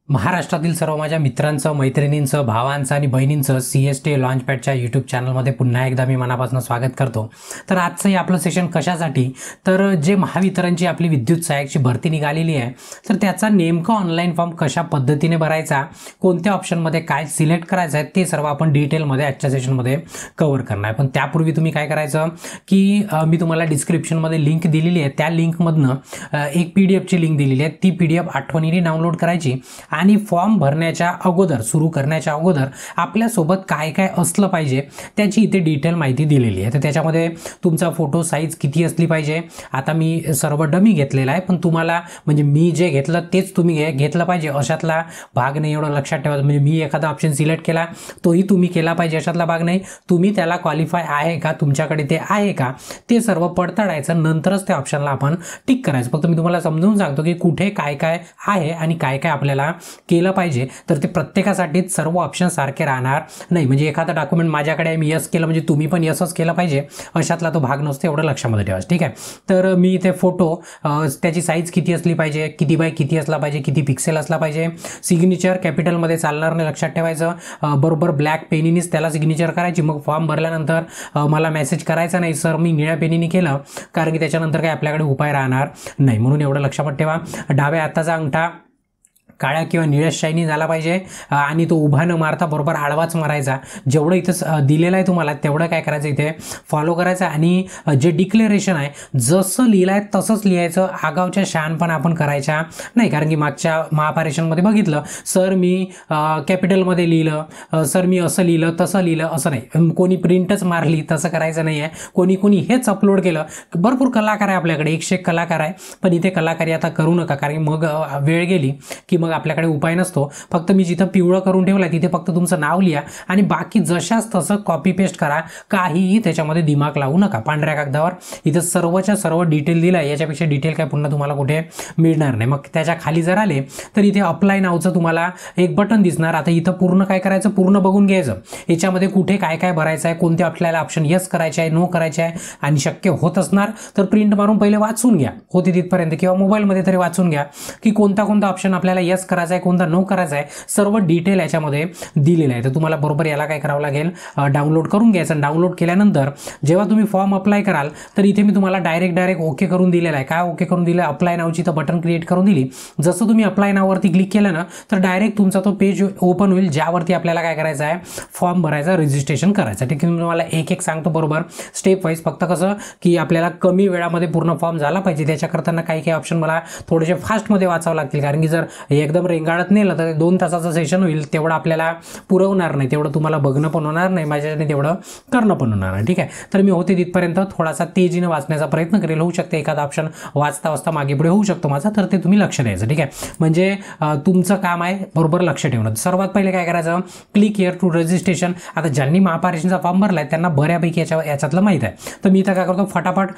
महाराष्ट्रातील सर्व माझ्या मित्रांचं, मैत्रिणींचं, भावांचं आणि बहिणींचं CSTA लॉन्चपॅडच्या यूट्यूब चॅनलमध्ये पुन्हा एकदा मी मनापासून स्वागत करतो. तर आजचं हे आपलं सेशन कशासाठी, तर जे महावितरणची आपली विद्युत सहाय्यकची भरती निघालेली आहे, तर त्याचा नेमका ऑनलाईन फॉर्म कशा पद्धतीने भरायचा, कोणत्या ऑप्शनमध्ये काय सिलेक्ट करायचं आहे, ते सर्व आपण डिटेलमध्ये आजच्या सेशनमध्ये कव्हर करणार आहे. पण त्यापूर्वी तुम्ही काय करायचं की मी तुम्हाला डिस्क्रिप्शनमध्ये लिंक दिलेली आहे, त्या लिंकमधनं एक PDFची लिंक दिलेली आहे, ती PDF आठवणीने डाउनलोड करायची आणि फॉर्म भरण्याच्या अगोदर, सुरू करण्याच्या अगोदर आपल्यासोबत काय काय असलं पाहिजे त्याची इथे डिटेल माहिती दिलेली आहे. तर त्याच्यामध्ये तुमचा फोटो साईज किती असली पाहिजे. आता मी सर्व डमी घेतलेला आहे, पण तुम्हाला म्हणजे मी जे घेतलं तेच तुम्ही घेतलं पाहिजे अशातला भाग नाही, एवढं लक्षात ठेवा. म्हणजे मी एखादा ऑप्शन सिलेक्ट केला तोही तुम्ही केला पाहिजे अशातला भाग नाही. तुम्ही त्याला क्वालिफाय आहे का, तुमच्याकडे ते आहे का, ते सर्व पडताळायचं, नंतरच त्या ऑप्शनला आपण टिक करायचं. फक्त मी तुम्हाला समजून सांगतो की कुठे काय काय आहे आणि काय काय आपल्याला केलं पाहिजे. तर ते प्रत्येकासाठीच सर्व ऑप्शन सारखे राहणार नाही. म्हणजे एखादा डॉक्युमेंट माझ्याकडे आहे, मी यस केलं म्हणजे तुम्ही पण यसच केलं पाहिजे अशातला तो भाग नसतो, एवढं लक्षामध्ये ठेवा. ठीक आहे. तर मी इथे फोटो त्याची साईज किती असली पाहिजे, किती बाय किती असला पाहिजे, किती पिक्सेल असला पाहिजे, सिग्नेचर कॅपिटलमध्ये चालणार नाही, लक्षात ठेवायचं. बरोबर ब्लॅक पेनीनेच त्याला सिग्नेचर करायची. मग फॉर्म भरल्यानंतर मला मेसेज करायचा नाही सर मी निळ्या पेनीने केलं, कारण की त्याच्यानंतर काही आपल्याकडे उपाय राहणार नाही. म्हणून एवढं लक्षात ठेवा. डाव्या हाताचा अंगठा काळ्या किंवा निळ्या शाईनी झाला पाहिजे आणि तो उभा न मारता बरोबर आडवाच मारायचा. जेवढं इथं दिलेलं आहे तुम्हाला तेवढं काय करायचं, इथे फॉलो करायचं. आणि जे डिक्लेरेशन आहे जसं लिहिलं आहे तसंच लिहायचं. आगावच्या शहाणपणा आपण करायच्या नाही, कारण की मागच्या महापारेशनमध्ये बघितलं, सर मी कॅपिटलमध्ये लिहिलं, सर मी असं लिहिलं तसं लिहिलं, असं नाही. कोणी प्रिंटच मारली तसं करायचं नाही आहे. कोणी हेच अपलोड केलं. भरपूर कलाकार आहे आपल्याकडे, 101 कलाकार आहे, पण इथे कलाकारी आता करू नका, कारण मग वेळ गेली की मग आपल्याकडे उपाय नसतो. फक्त मी जिथं पिवळं करून ठेवलं तिथे फक्त तुमचं नाव लिहा आणि बाकी जशाच तसं कॉपी पेस्ट करा. काहीही त्याच्यामध्ये दिमाग लावू नका. पांढऱ्या कागदावर इथं सर्वच्या सर्व डिटेल दिला आहे, याच्यापेक्षा डिटेल काय पुन्हा तुम्हाला कुठे मिळणार नाही. मग त्याच्या खाली जर आले तर इथे अप्लाय नावचं तुम्हाला एक बटन दिसणार. आता इथं पूर्ण काय करायचं, पूर्ण बघून घ्यायचं. याच्यामध्ये कुठे काय काय भरायचं आहे, कोणते आपल्याला ऑप्शन यस करायचे आहे, नो करायचे आहे, आणि शक्य होत असणार तर प्रिंट मारून पहिले वाचून घ्या, होते तिथपर्यंत, किंवा मोबाईलमध्ये तरी वाचून घ्या की कोणता ऑप्शन आपल्याला यस करायचा आहे, कोणता नो करायचा आहे. सर्व डिटेल याच्यामध्ये दिलेलं आहे. तर तुम्हाला बरोबर याला काय करावं लागेल, डाउनलोड करून घ्यायचं. डाउनलोड केल्यानंतर जेव्हा तुम्ही फॉर्म अप्लाय कराल तर इथे मी तुम्हाला डायरेक्ट ओके करून दिलेलं आहे. काय ओके करून दिलं, अप्लाय नावची तर बटन क्रिएट करून दिली. जसं तुम्ही अप्लाय नाववरती क्लिक केलं ना तर डायरेक्ट तुमचा तो पेज ओपन होईल, ज्यावरती आपल्याला काय करायचं आहे, फॉर्म भरायचा, रजिस्ट्रेशन करायचं. ठीक आहे. मी तुम्हाला एक सांगतो बरोबर स्टेप वाईज. फक्त कसं की आपल्याला कमी वेळामध्ये पूर्ण फॉर्म झाला पाहिजे, त्याच्या करताना काही ऑप्शन मला थोडेसे फास्टमध्ये वाचावं लागतील, कारण की जर एकदम रेंगाळत नेलं तर 2 तासाचं सेशन होईल, तेवढं आपल्याला पुरवणार नाही, तेवढं तुम्हाला बघणं पण होणार नाही, माझ्याने तेवढं करणं पण होणार नाही. ठीक आहे. तर मी होते तिथपर्यंत थोडासा तेजीने वाचण्याचा प्रयत्न करेल. होऊ शकते एखादा ऑप्शन वाचता वाचता मागे पुढे होऊ शकतो माझा, तर ते तुम्ही लक्ष द्यायचं. ठीक आहे. म्हणजे तुमचं काम आहे बरोबर लक्ष ठेवणं. सर्वात पहिले काय करायचं, क्लिक हिअर टू रजिस्ट्रेशन. आता ज्यांनी महापारेशनचा फॉर्म भरलाय त्यांना बऱ्यापैकी याच्यातलं माहीत आहे. तर मी इथं काय करतो, फटाफट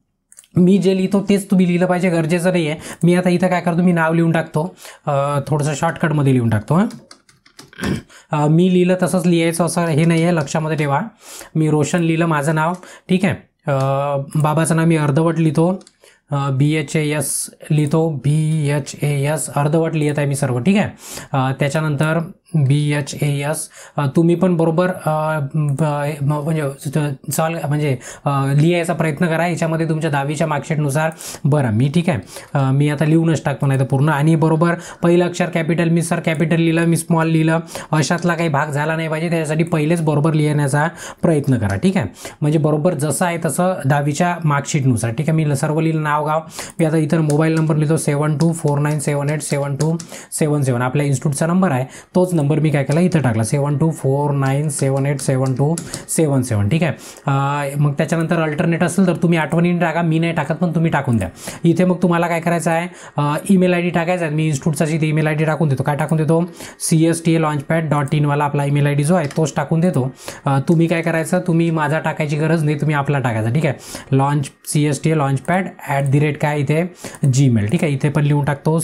मी जे लिहितो तेच तुम्ही लिहिलं पाहिजे, गरजेचं नाही आहे. मी आता इथं काय करतो, मी नाव लिहून टाकतो, थोडंसं शॉर्टकटमध्ये लिहून टाकतो. मी लिहिलं तसंच लिहायचं असं हे नाही आहे, लक्षामध्ये ठेवा. मी रोशन लिहिलं माझं नाव. ठीक आहे. बाबाचं नाव मी अर्धवट लिहितो, BHAS लिहितो, BHAS अर्धवट लिहित आहे मी सर्व. ठीक आहे. त्याच्यानंतर BHAS तुम्ही पण बरोबर म्हणजे लिहायचा प्रयत्न करा. याच्यामध्ये तुमच्या 10वीच्या मार्कशीटनुसार बरं मी. ठीक आहे. मी आता लिहूनच टाकतो नाही तर पूर्ण. आणि बरोबर पहिलं अक्षर कॅपिटल, मी सर कॅपिटल लिहिलं, मी स्मॉल लिहिलं, अशातला काही भाग झाला नाही पाहिजे. त्याच्यासाठी पहिलेच बरोबर लिहिण्याचा प्रयत्न करा. ठीक आहे. म्हणजे बरोबर जसं आहे तसं 10वीच्या मार्कशीटनुसार. ठीक आहे. मी सर्व लिहिलं, नाव गाव. मी आता इथं मोबाईल नंबर लिहितो 7249787277. आपल्या इन्स्टिट्यूटचा नंबर आहे, तोच नंबर मी काय केला इथं टाकला, 7249787277. ठीक आहे. मग त्याच्यानंतर अल्टरनेट असेल तर तुम्ही आठवणीने टाका, मी नाही टाकत पण तुम्ही टाकून द्या. इथे मग तुम्हाला काय करायचं आहे, ईमेल ID टाकायचा आहे. मी इन्स्टिट्यूटचा इथे ईमेल ID टाकून देतो. काय टाकून देतो, CSTA-launchpad.in वाला आपला ईमेल ID जो आहे तोच टाकून देतो. तुम्ही काय करायचं, तुम्ही माझा टाकायची गरज नाही, तुम्ही आपला टाकायचा. ठीक आहे. CSTA-launchpad@ काय इथे Gmail. ठीक आहे. इथे पण लिहून टाकतो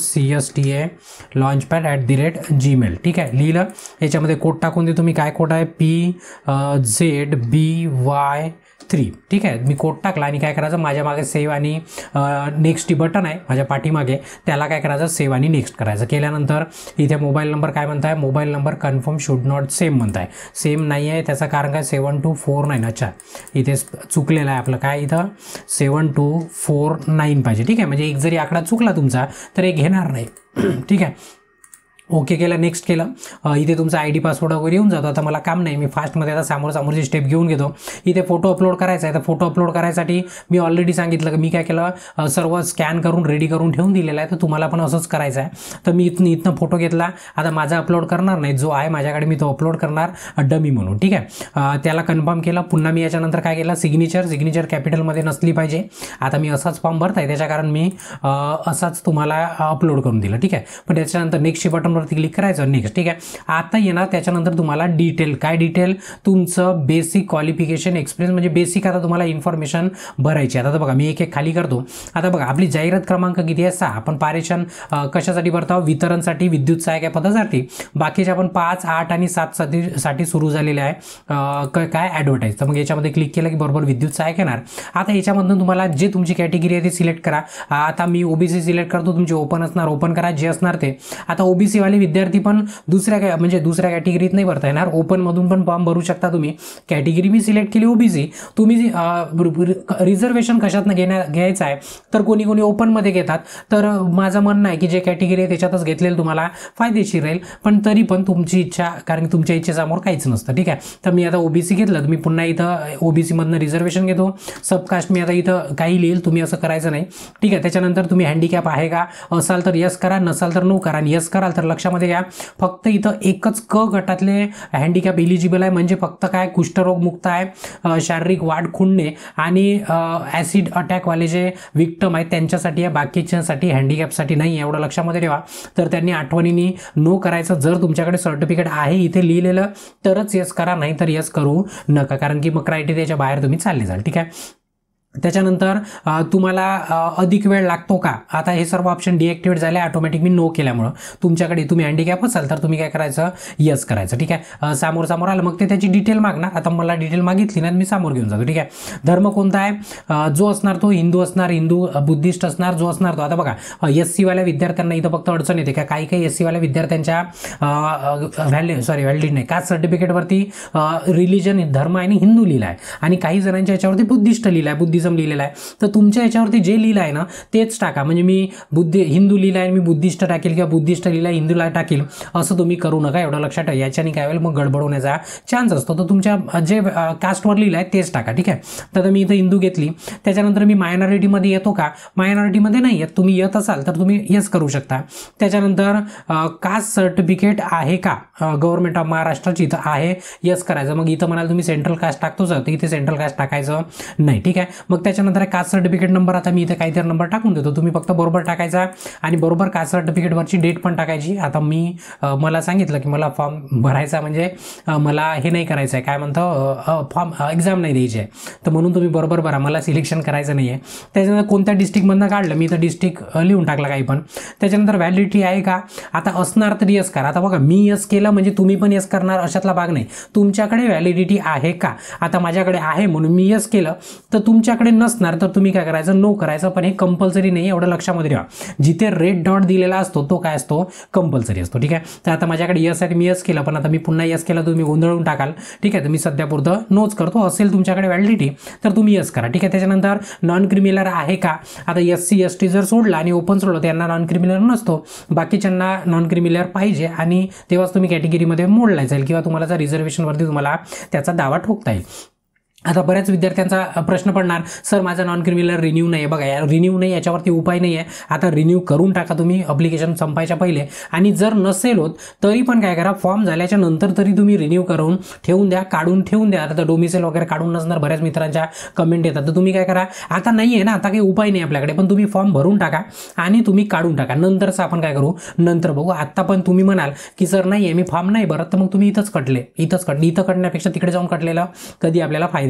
CSTA-launchpad@gmail. ठीक आहे. लिहिलं. याच्यामध्ये कोड टाकून देतो मी. काय कोड आहे, PZBY 3. ठीक आहे, मी कोड टाकला आणि काय करायचं, माझ्या मागे सेव्ह आणि नेक्स्ट बटन आहे माझ्या पाठीमागे, त्याला काय करायचं, सेव्ह आणि नेक्स्ट करायचं. केल्यानंतर इथे मोबाईल नंबर काय म्हणताय, mobile number confirm should not same म्हणताय. सेम नाही आहे, त्याचं कारण काय 7249. अच्छा, इथे चुकलेलं आहे आपलं, काय इथं 7249 पाहिजे. ठीक आहे, म्हणजे एक जरी आकडा चुकला तुमचा तर हे घेणार नाही. ठीक आहे, ओके केलं, नेक्स्ट केलं. इथे तुमचा ID पासवर्ड वगैरे येऊन जातो. आता मला काम नाही, मी फास्टमध्ये आता समोरची स्टेप घेऊन घेतो. इथे फोटो अपलोड करायचा आहे, तर फोटो अपलोड करायसाठी मी ऑलरेडी सांगितलं की मी काय केलं, सर्व स्कॅन करून रेडी करून ठेवून दिलेलं आहे. तर तुम्हाला पण असंच करायचं आहे. तर मी इथनं फोटो घेतला, आता माझा अपलोड करणार नाही, जो आहे माझ्याकडे मी तो अपलोड करणार डमी म्हणून. ठीक आहे, त्याला कन्फर्म केलं. पुन्हा मी याच्यानंतर काय केलं, सिग्नेचर कॅपिटलमध्ये नसली पाहिजे. आता मी असाच फॉर्म भरत आहे, त्याच्या कारण मी असाच तुम्हाला अपलोड करून दिलं. ठीक आहे, पण त्याच्यानंतर नेक्स्ट बटन वरती क्लिक करायचं, नेक्स्ट. ठीक आहे, आता येणार त्याच्यानंतर तुम्हाला डिटेल, काय डिटेल, तुमचं बेसिक क्वालिफिकेशन, एक्सपिरियन्स, म्हणजे बेसिक आता तुम्हाला इन्फॉर्मेशन भरायची. आता बघा मी एक खाली करतो. आता बघा आपली जाहिरात क्रमांक किती आहे, 6. आपण पारेषण कशासाठी भरतो, वितरणसाठी, विद्युत सहाय्यक पदासाठी. बाकीचे आपण 5, 8 आणि 7 साठी सुरू झालेले आहे काय ॲडव्हर्टाईज. तर मग याच्यामध्ये क्लिक केलं की बरोबर विद्युत सहाय्यक येणार. आता याच्यामधून तुम्हाला जे तुमची कॅटेगरी आहे ते सिलेक्ट करा. आता मी OBC सिलेक्ट करतो, तुमचे ओपन असणार ओपन करा, जे असणार ते. आता OBC वाले विद्यार्थी पण दुसऱ्या कॅटेगरीत नाही भरता येणार, ओपन मधून पण फॉर्म भरू शकता तुम्ही. कॅटेगरी मी सिलेक्ट केली OBC. तुम्ही रिझर्वेशन कशातनं घ्यायचं आहे, तर कोणी ओपन मध्ये घेतात. तर माझं म्हणणं आहे की जे कॅटेगरी आहे त्याच्यातच घेतलेलं तुम्हाला फायदेशीर राहील. पण तरी पण तुमची इच्छा, कारण तुमच्या इच्छेसमोर काहीच नसतं. ठीक आहे, तर मी आता OBC घेतलं, तर मी पुन्हा इथं OBC मधनं रिझर्वेशन घेतो. सबकास्ट मी आता इथं काही लिहिल, तुम्ही असं करायचं नाही. ठीक आहे, त्याच्यानंतर तुम्ही हँडिकॅप आहे का असाल तर यस करा, नसाल तर नो करा. आणि यस कराल तर लक्षामध्ये घ्या, फक्त इथं एकच क गटातले हँडिकॅप एलिजिबल आहे, म्हणजे फक्त काय, कुष्ठरोग मुक्त आहे, शारीरिक वाढ खुंटणे आणि ॲसिड अटॅकवाले जे विक्टम आहेत त्यांच्यासाठी आहे, बाकीच्यांसाठी हँडिकॅपसाठी नाही. एवढं लक्षामध्ये ठेवा. तर त्यांनी आठवणीने नो करायचं. जर तुमच्याकडे सर्टिफिकेट आहे इथे लिहिलेलं तरच यस करा, नाही तर यस करू नका, कारण की मग क्रायटेरियाच्या बाहेर तुम्ही चालले जाल. ठीक आहे, त्याच्यानंतर तुम्हाला अधिक वेळ लागतो का, आता हे सर्व ऑप्शन डिॲक्टिवेट झाले ऑटोमॅटिक मी नो केल्यामुळं. तुमच्याकडे तुम्ही हँडिकॅप असाल तर तुम्ही काय करायचं, यस करायचं. ठीक आहे, समोर आलं मग ते त्याची डिटेल मागणार. आता मला डिटेल मागितली ना, मी समोर घेऊन जातो. ठीक आहे, धर्म कोणता आहे, जो असणार तो हिंदू असणार, हिंदू बुद्धिस्ट असणार, जो असणार तो. आता बघा SC वाल्या विद्यार्थ्यांना इथं फक्त अडचण येते का, काही SC वाल्या विद्यार्थ्यांच्या व्हॅलिड नाही, कास्ट सर्टिफिकेटवरती रिलिजन धर्म आणि हिंदू लिहिला आहे, आणि काही जणांच्या याच्यावरती बुद्धिस्ट लिहिला आहे, बुद्धिझम लिहिलेला आहे. तर तुमच्या याच्यावरती जे लिहिलं आहे ना तेच टाका. म्हणजे मी हिंदू लिहिला आहे मी बुद्धिस्ट टाकेल, किंवा बुद्धिस्ट लिहिला हिंदूला टाकेल, असं तुम्ही करू नका. एवढं लक्षात ठेवा, याच्याने काय होईल, मग गडबड होण्याचा चान्स असतो. तर तुमच्या जे कास्टवर लिहिलं आहे तेच टाका. ठीक आहे, तर मी इथं हिंदू घेतली. त्याच्यानंतर मी मायनॉरिटीमध्ये येतो का, मायनॉरिटीमध्ये नाही येत. तुम्ही येत असाल तर तुम्ही यस करू शकता. त्याच्यानंतर कास्ट सर्टिफिकेट आहे का गव्हर्नमेंट ऑफ महाराष्ट्राची, इथं आहे, यस करायचं. मग इथं म्हणाल तुम्ही सेंट्रल कास्ट टाकतोच, तर इथे सेंट्रल कास्ट टाकायचं नाही. ठीक आहे, मग त्याच्यानंतर कास्ट सर्टिफिकेट नंबर, आता मी इथे काहीतरी नंबर टाकून देतो, तुम्ही फक्त बरोबर टाकायचा आणि बरोबर कास्ट सर्टिफिकेटवरची डेट पण टाकायची. आता मला सांगितलं की मला फॉर्म भरायचा, म्हणजे मला हे नाही करायचं आहे, काय म्हणतो, फॉर्म एक्झाम नाही द्यायची आहे, तर म्हणून तुम्ही बरोबर भरा, मला सिलेक्शन करायचं नाही आहे. त्याच्यानंतर कोणत्या डिस्ट्रिक्टमधनं काढलं, मी इथं डिस्ट्रिक्ट लिहून टाकला काही पण. त्याच्यानंतर व्हॅलिडिटी आहे का, आता असणार तर यस करा. आता बघा मी यस केलं म्हणजे तुम्ही पण यस करणार अशातला भाग नाही. तुमच्याकडे व्हॅलिडिटी आहे का, आता माझ्याकडे आहे म्हणून मी यस केलं, तर तुमच्याकडे नसणार तर तुम्ही काय करायचं, नो करायचं. पण हे कंपल्सरी नाही, एवढं लक्षामध्ये ठेवा. जिथे रेड डॉट दिलेला असतो तो काय असतो, कंपल्सरी असतो. ठीक आहे, तर आता माझ्याकडे यस आहे, मी यस केलं, पण आता मी पुन्हा यस केलं तुम्ही गोंधळून टाकाल. ठीक आहे, तर मी सध्या पुरतं नोच करतो. असेल तुमच्याकडे व्हॅलिडिटी तर तुम्ही यस करा. ठीक आहे, त्याच्यानंतर नॉन क्रिमिनल आहे का, आता SC ST जर सोडला आणि ओपन सोडलं त्यांना नॉन क्रिमिनल नसतो, बाकीच्यांना नॉन क्रिमिनल पाहिजे, आणि तेव्हाच तुम्ही कॅटेगरीमध्ये मोडला जाईल, किंवा तुम्हाला जर रिझर्वेशनवरती तुम्हाला त्याचा दावा ठोकता येईल. आता बऱ्याच विद्यार्थ्यांचा प्रश्न पडणार, सर माझा नॉन क्रिमिनल रिन्यू नाही आहे. बघा या रिन्यू नाही, याच्यावरती उपाय नाही आहे. आता रिन्यू करून टाका तुम्ही अप्लिकेशन संपायच्या पहिले. आणि जर नसेल होत तरी पण काय करा, फॉर्म झाल्याच्या नंतर तरी तुम्ही रिन्यू करून ठेवून द्या, काढून ठेवून द्या. आता डोमिसाईल वगैरे काढून नसणार, बऱ्याच मित्रांच्या कमेंट येतात. तर तुम्ही काय करा, आता नाही आहे ना, आता काही उपाय नाही आपल्याकडे, पण तुम्ही फॉर्म भरून टाका आणि तुम्ही काढून टाका. नंतरचं आपण काय करू, नंतर बघू. आत्ता पण तुम्ही म्हणाल की सर नाही आहे, मी फॉर्म नाही भरत, तर मग तुम्ही इथं कटण्यापेक्षा तिकडे जाऊन कटलेलं कधी आपल्याला फायदा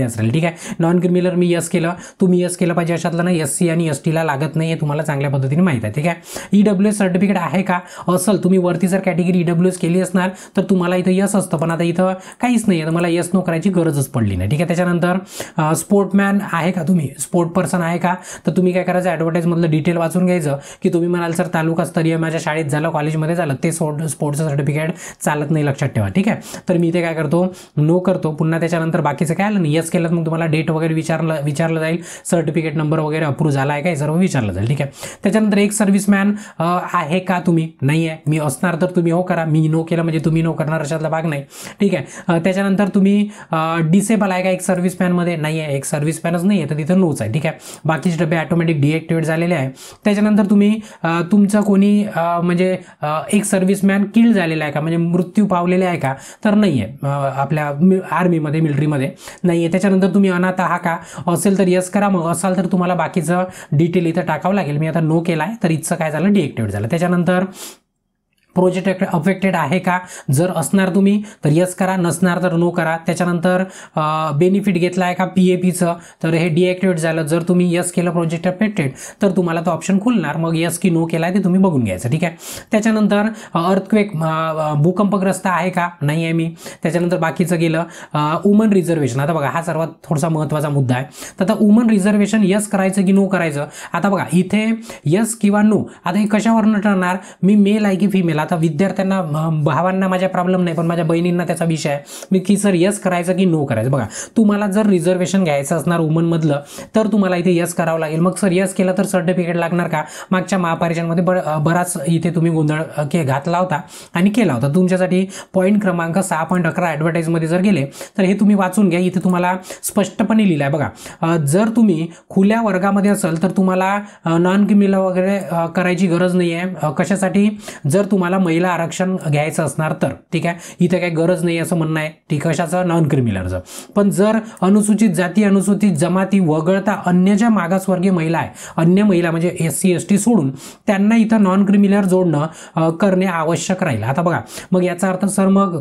क्रिमिलरमध्येच राहील, ठीक आहे. नॉन क्रिमिलर मी यस केलं, तुम्ही यस केलं पाहिजे अशातलं ना SC आणि ST ला लागत नाही, हे तुम्हाला चांगल्या पद्धतीने माहिती आहे, ठीक आहे. EWS सर्टिफिकेट आहे का असेल, तुम्ही वरती जर कॅटेगरी EWS केली असणार तर तुम्हाला इथं यस असतं, पण आता इथं काहीच नाही आहे, तर मला यस नो करायची गरजच पडली नाही, ठीक आहे. त्याच्यानंतर स्पोर्टमॅन आहे का, तुम्ही स्पोर्ट पर्सन आहे का, तर तुम्ही काय करायचं ॲडव्हर्टाईजमधलं डिटेल वाचून घ्यायचं की तुम्ही म्हणाल सर तालुकास्तरीय माझ्या शाळेत झालं, कॉलेजमध्ये झालं, ते स्पोर्ट्सचं सर्टिफिकेट चालत नाही, लक्षात ठेवा, ठीक आहे. तर मी ते काय करतो, नो करतो. पुन्हा त्याच्यानंतर बाकीचं काय आलं नाही, यस केलं मग तुम्हाला डेट वगैरे विचारलं जाईल, सर्टिफिकेट नंबर वगैरे अप्रूव्ह झाला आहे काय सर्व विचारलं जाईल, ठीक आहे. त्याच्यानंतर एक सर्व्हिसमॅन आहे का, तुम्ही नाही आहे, मी असणार तर तुम्ही हो करा, मी नो केलं म्हणजे तुम्ही नो करणार अशातला भाग नाही, ठीक आहे. त्याच्यानंतर तुम्ही डिसेबल आहे का एक सर्व्हिसमॅनमध्ये, नाही आहे, एक सर्व्हिसमॅनच नाही आहे तर तिथं नोच आहे, ठीक आहे. बाकीचे डबे ऑटोमॅटिक डिएक्टिवेट झालेले आहे. त्याच्यानंतर तुम्ही तुमचं कोणी म्हणजे एक सर्व्हिसमॅन किल झालेला आहे का, म्हणजे मृत्यू पावलेला आहे का, तर नाही आहे, आपल्या आर्मीमध्ये मिलिटरीमध्ये नाही आहे. त्याच्यानंतर तुम्ही अनाथ आहात का, असेल तर यस करा, मग असाल तर तुम्हाला बाकीचं डिटेल इथं टाकावं लागेल. मी आता नो केला आहे तर इथचं काय झालं, डिएक्टिवेट झालं. त्याच्यानंतर प्रोजेक्ट अफेक्टेड आहे का, जर असणार तुम्ही तर यस करा, नसणार तर नो करा. त्याच्यानंतर बेनिफिट घेतला आहे का PAPचं, तर हे डिएक्टिवेट झालं. जर तुम्ही यस केलं प्रोजेक्ट अफेक्टेड तर तुम्हाला तो ऑप्शन खुलणार, मग यस की नो केला आहे ते तुम्ही बघून घ्यायचं, ठीक आहे. त्याच्यानंतर अर्थक्वेक भूकंपग्रस्त आहे का, नाही आहे मी. त्याच्यानंतर बाकीचं गेलं वुमन रिझर्वेशन. आता बघा हा सर्वात थोडासा महत्त्वाचा मुद्दा आहे. तर आता वुमन रिझर्वेशन यस करायचं की नो करायचं, आता बघा इथे यस किंवा नो, आता हे कशावरनं ठरणार, मी मेल आहे की फिमेल. आता विद्यार्थ्यांना भावांना माझ्या प्रॉब्लेम नाही, पण माझ्या बहिणींना त्याचा विषय आहे, मी की सर यस करायचं की नो करायचं. बघा तुम्हाला जर रिझर्वेशन घ्यायचं असणार वुमनमधलं तर तुम्हाला इथे यस करावं लागेल. मग सर यस केलं तर सर्टिफिकेट लागणार का, मागच्या महापरीक्षांमध्ये बराच इथे तुम्ही गोंधळ घातला होता आणि केला होता. तुमच्यासाठी पॉईंट क्रमांक 6.11 ॲडव्हर्टाईजमध्ये जर गेले तर हे तुम्ही वाचून घ्या, इथे तुम्हाला स्पष्टपणे लिहिलं आहे बघा. जर तुम्ही खुल्या वर्गामध्ये असाल तर तुम्हाला नॉन क्रिमिनल वगैरे करायची गरज नाही आहे. कशासाठी, जर तुम्हाला महिला आरक्षण घ्यायचं असणार तर, ठीक आहे. इथे काही गरज नाही असं म्हणणं आहे, ठीक, कशाचं, नॉन क्रिमिनलचं. पण जर अनुसूचित जाती, अनुसूचित जमाती वगळता अन्य ज्या मागासवर्गीय महिला आहे, अन्य महिला म्हणजे SC ST सोडून त्यांना इथं नॉन क्रिमिनल जोडणं करणे आवश्यक राहील. आता बघा मग याचा अर्थ सर मग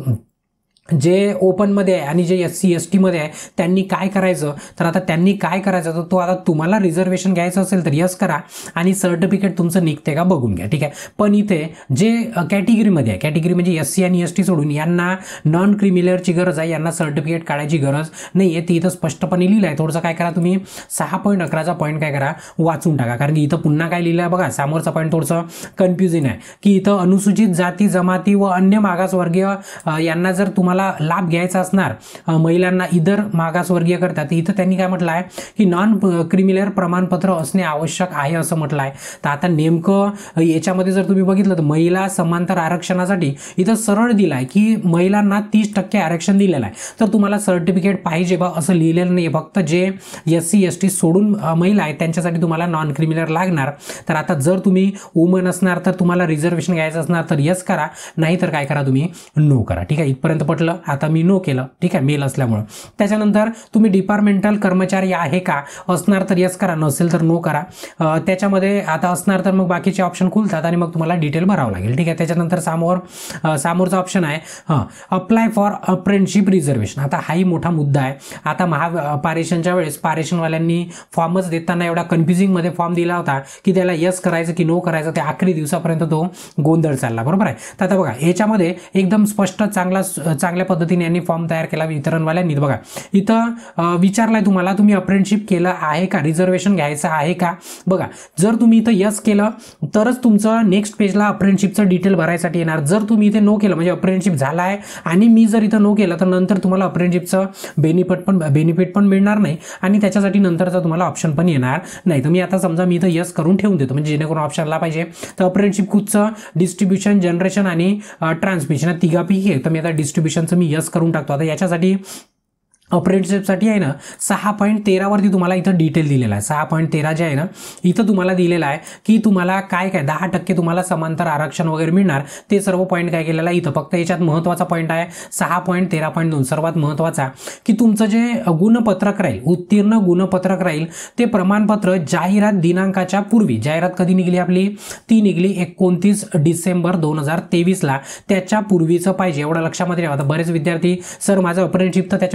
जे ओपनमध्ये आहे आणि जे SC ST मध्ये आहे त्यांनी काय करायचं, तर आता त्यांनी काय करायचं तर तो आता तुम्हाला रिझर्वेशन घ्यायचं असेल तर यस करा आणि सर्टिफिकेट तुमचं निघते का बघून घ्या, ठीक आहे. पण इथे जे कॅटेगरीमध्ये आहे, कॅटेगरी म्हणजे SC आणि ST सोडून यांना नॉन क्रिमिनलची गरज आहे, यांना सर्टिफिकेट काढायची गरज नाही आहे, ती इथं स्पष्टपणे लिहिलं आहे. थोडंसं काय करा तुम्ही 6.11चा पॉईंट काय करा वाचून टाका, कारण की इथं पुन्हा काय लिहिलं आहे बघा, समोरचा पॉईंट थोडंसं कन्फ्युजिंग आहे की इथं अनुसूचित जाती जमाती व अन्य मागासवर्गीय यांना जर तुम्हाला लाभ घ्यायचा असणार, महिलांना इतर मागासवर्गीय करतात, इथं त्यांनी काय म्हटलं आहे की नॉन क्रिमिनल प्रमाणपत्र असणे आवश्यक आहे असं म्हटलं आहे. तर आता नेमकं याच्यामध्ये जर तुम्ही बघितलं तर महिला समांतर आरक्षणासाठी इथं सरळ दिलं आहे की महिलांना 30% आरक्षण दिलेलं आहे, तर तुम्हाला सर्टिफिकेट पाहिजे बा असं लिहिलेलं नाही. फक्त जे SC ST सोडून महिला आहेत त्यांच्यासाठी तुम्हाला नॉन क्रिमिनल लागणार. तर आता जर तुम्ही वुमन असणार तर तुम्हाला रिझर्वेशन घ्यायचं असणार तर यस करा, नाही तर काय करा तुम्ही नो करा, ठीक आहे. इथपर्यंत पटलं, आता मी नो केलं, ठीक आहे, मेल असल्यामुळं. त्याच्यानंतर तुम्ही डिपार्टमेंटल कर्मचारी आहे का, असणार तर यस करा, नसेल तर नो करा. त्याच्यामध्ये आता असणार तर मग बाकीचे ऑप्शन खुलतात आणि मग तुम्हाला डिटेल भरावं लागेल, ठीक आहे. त्याच्यानंतर समोरचा ऑप्शन आहे अप्लाय फॉर अप्रेंटिसशिप रिझर्वेशन. आता हाही मोठा मुद्दा आहे. आता महापारेषणच्या वेळेस पारेषणवाल्यांनी फॉर्मच देताना एवढा कन्फ्युजिंगमध्ये फॉर्म दिला होता की त्याला यस करायचं की नो करायचं ते आखरी दिवसापर्यंत तो गोंधळ चालला, बरोबर आहे. तर आता बघा याच्यामध्ये एकदम स्पष्ट चांगल्या पद्धतीने यांनी फॉर्म तयार केला वितरणवाल्यांनी. बघा इथं विचारलाय तुम्हाला तुम्ही अप्रेंटिसशिप केलं आहे का, रिझर्वेशन घ्यायचं आहे का. बघा जर तुम्ही इथं यस केलं तरच तुमचं नेक्स्ट पेजला अप्रेंटिसशिपचं डिटेल भरायसाठी येणार. जर तुम्ही इथे नो केलं म्हणजे अप्रेंटिसशिप झाला आहे आणि मी जर इथं नो केलं तर नंतर तुम्हाला अप्रेंटिसशिपचं बेनिफिट पण मिळणार नाही आणि त्याच्यासाठी नंतरचा तुम्हाला ऑप्शन पण येणार नाही. तर मी आता समजा मी इथं यस करून ठेवून देतो म्हणजे जेणेकरून ऑप्शनला पाहिजे तर अप्रेंटिसशिप कुठचं डिस्ट्रीब्युशन, जनरेशन आणि ट्रान्समिशन तिघापैकी आहे. तर मी आता डिस्ट्रीब्युशनचं मी यस करून टाकतो. आता याच्यासाठी अप्रेंटिसशिपसाठी आहे ना 6.13 वरती तुम्हाला इथं डिटेल दिलेला आहे. 6.13 जे आहे ना इथं तुम्हाला दिलेलं आहे की तुम्हाला काय 10% तुम्हाला समांतर आरक्षण वगैरे मिळणार. ते सर्व पॉईंट काय केलेलं आहे इथं. फक्त याच्यात महत्त्वाचा पॉईंट आहे 6.13.2 सर्वात महत्त्वाचा की तुमचं जे गुणपत्रक राहील, उत्तीर्ण गुणपत्रक राहील ते प्रमाणपत्र जाहिरात दिनांकाच्या पूर्वी, जाहिरात कधी निघली आपली, ती निघली 29 डिसेंबर 2023ला, त्याच्या पूर्वीचं पाहिजे. एवढं लक्षामध्ये ठेवा. आता बरेच विद्यार्थी सर माझं अप्रेंटिसशिप तर त्याच्या पूर्वी झालं